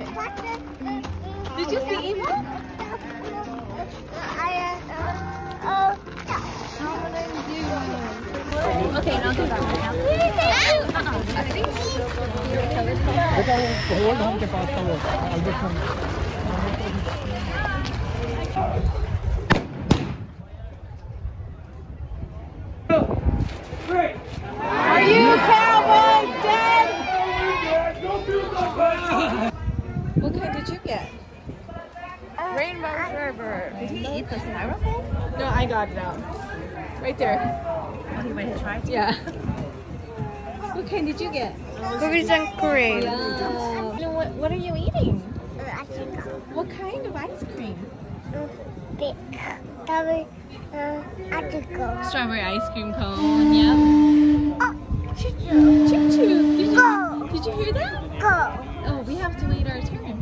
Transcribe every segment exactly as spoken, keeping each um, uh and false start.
Did you see Emo? Okay, now do that. Are you cowboys dead? What kind did you get? Rainbow Sherbet. Did he eat the styrofoam? No, I got it out. Right there. Oh, he went to try it? Yeah. What kind did you get? Cookies and cream. Yeah. What, what are you eating? What kind of ice cream? Strawberry ice cream cone, yep. Choo choo. Did you, did you hear that? Go. Oh, we have to wait our turn.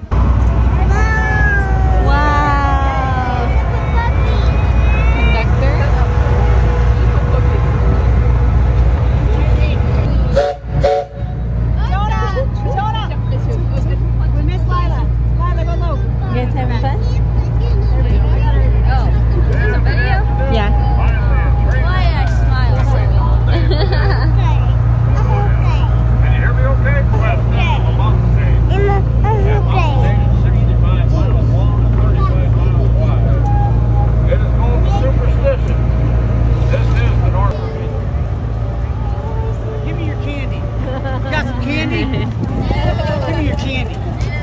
Wow. Conductor. We miss Lila. Lila, go low. You guys having fun? Oh, there's a video? Yeah. Why I smile so well. Okay. Okay. Can you hear me okay? Okay. I'm on the stage. Okay. sixty-five miles long and thirty-five miles wide. It is called the Superstition. This is the North. Give me your candy. You got some candy? Give me your candy.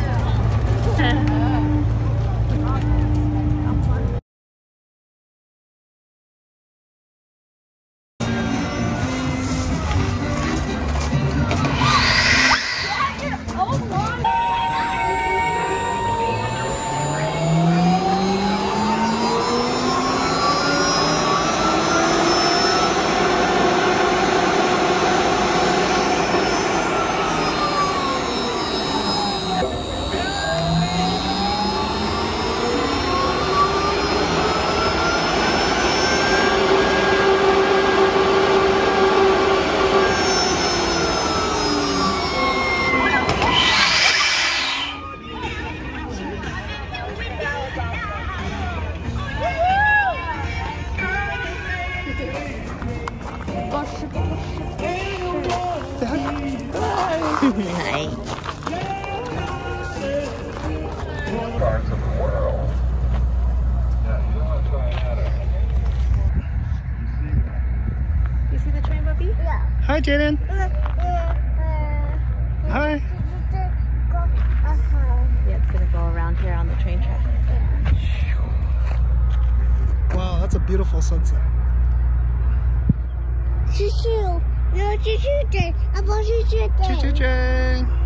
Nice. Parts of the world. Yeah, you don't want to try that out. You see the train, Bubby? Yeah. Hi, Jaden. Uh, Hi. Yeah, it's gonna go around here on the train track. Wow, that's a beautiful sunset. Choo choo. No, choo choo train. I'm on choo choo train. Choo choo train.